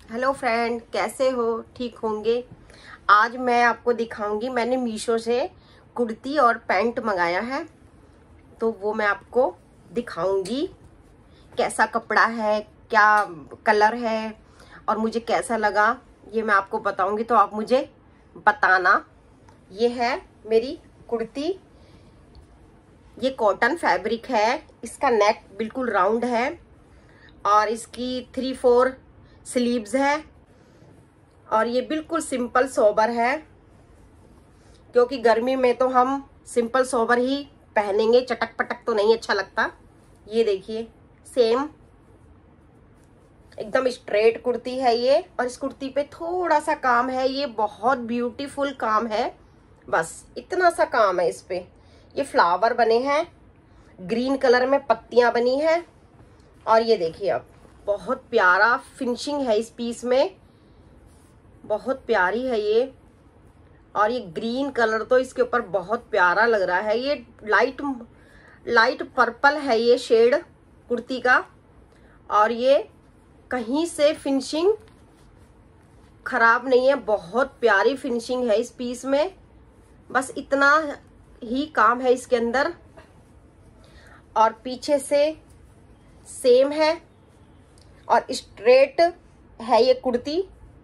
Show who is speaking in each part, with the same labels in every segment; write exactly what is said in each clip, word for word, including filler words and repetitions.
Speaker 1: Hello friend, कैसे हो? ठीक होंगे। आज मैं आपको दिखाऊंगी, मैंने मीशो से कुर्ती और पैंट मंगाया है, तो वो मैं आपको दिखाऊंगी कैसा कपड़ा है, क्या कलर है और मुझे कैसा लगा, ये मैं आपको बताऊंगी। तो आप मुझे बताना। ये है मेरी कुर्ती, ये कॉटन फैब्रिक है, इसका नेक बिल्कुल राउंड है और इसकी थ्री फोर स्लीव्स है और ये बिल्कुल सिंपल सोबर है, क्योंकि गर्मी में तो हम सिंपल सोबर ही पहनेंगे, चटक पटक तो नहीं अच्छा लगता। ये देखिए, सेम एकदम स्ट्रेट कुर्ती है ये, और इस कुर्ती पे थोड़ा सा काम है, ये बहुत ब्यूटीफुल काम है, बस इतना सा काम है इस पे। ये फ्लावर बने हैं, ग्रीन कलर में पत्तियां बनी हैं और ये देखिए अब बहुत प्यारा फिनिशिंग है इस पीस में, बहुत प्यारी है ये। और ये ग्रीन कलर तो इसके ऊपर बहुत प्यारा लग रहा है। ये लाइट लाइट पर्पल है ये शेड कुर्ती का, और ये कहीं से फिनिशिंग खराब नहीं है, बहुत प्यारी फिनिशिंग है इस पीस में। बस इतना ही काम है इसके अंदर, और पीछे से सेम है और स्ट्रेट है ये कुर्ती,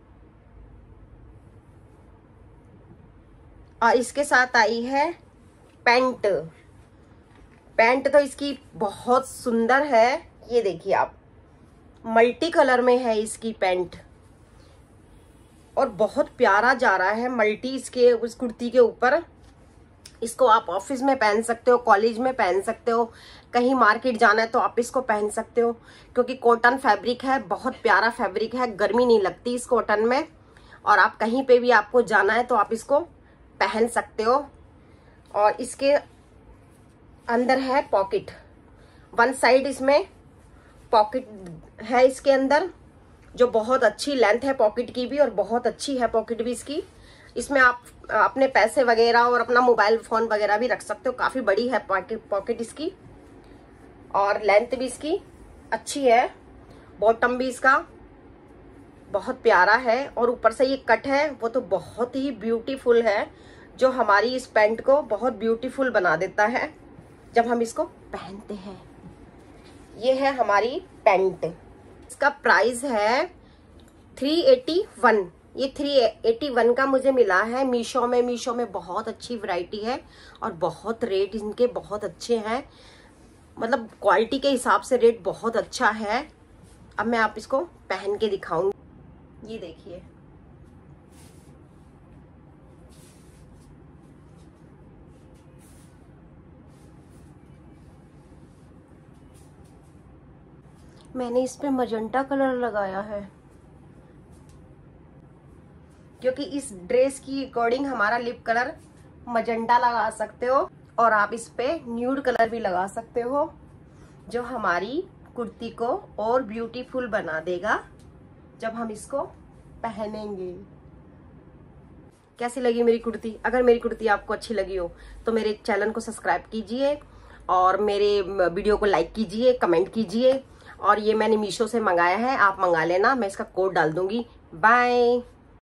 Speaker 1: और इसके साथ आई है पैंट। पैंट तो इसकी बहुत सुंदर है, ये देखिए आप, मल्टी कलर में है इसकी पैंट और बहुत प्यारा जा रहा है मल्टी इसके उस कुर्ती के ऊपर। इसको आप ऑफिस में पहन सकते हो, कॉलेज में पहन सकते हो, कहीं मार्केट जाना है तो आप इसको पहन सकते हो, क्योंकि कॉटन फैब्रिक है, बहुत प्यारा फैब्रिक है, गर्मी नहीं लगती इस कॉटन में, और आप कहीं पे भी आपको जाना है तो आप इसको पहन सकते हो। और इसके अंदर है पॉकेट, वन साइड इसमें पॉकेट है इसके अंदर, जो बहुत अच्छी लेंथ है पॉकेट की भी, और बहुत अच्छी है पॉकेट भी इसकी। इसमें आप अपने पैसे वगैरह और अपना मोबाइल फोन वगैरह भी रख सकते हो। काफी बड़ी है पॉकेट पॉकेट इसकी, और लेंथ भी इसकी अच्छी है। बॉटम भी इसका बहुत प्यारा है, और ऊपर से ये कट है वो तो बहुत ही ब्यूटीफुल है, जो हमारी इस पैंट को बहुत ब्यूटीफुल बना देता है जब हम इसको पहनते हैं। ये है हमारी पैंट, इसका प्राइस है थ्री एटी वन। ये थ्री एटी वन का मुझे मिला है मीशो में। मीशो में बहुत अच्छी वैरायटी है और बहुत रेट इनके बहुत अच्छे हैं, मतलब क्वालिटी के हिसाब से रेट बहुत अच्छा है। अब मैं आप इसको पहन के दिखाऊंगी। ये देखिए, मैंने इस पे मजेंटा कलर लगाया है, क्योंकि इस ड्रेस की अकॉर्डिंग हमारा लिप कलर मजेंटा लगा सकते हो, और आप इस पे न्यूड कलर भी लगा सकते हो, जो हमारी कुर्ती को और ब्यूटीफुल बना देगा जब हम इसको पहनेंगे। कैसी लगी मेरी कुर्ती? अगर मेरी कुर्ती आपको अच्छी लगी हो तो मेरे चैनल को सब्सक्राइब कीजिए और मेरे वीडियो को लाइक कीजिए, कमेंट कीजिए। और ये मैंने मीशो से मंगाया है, आप मंगा लेना, मैं इसका कोड डाल दूंगी। बाय।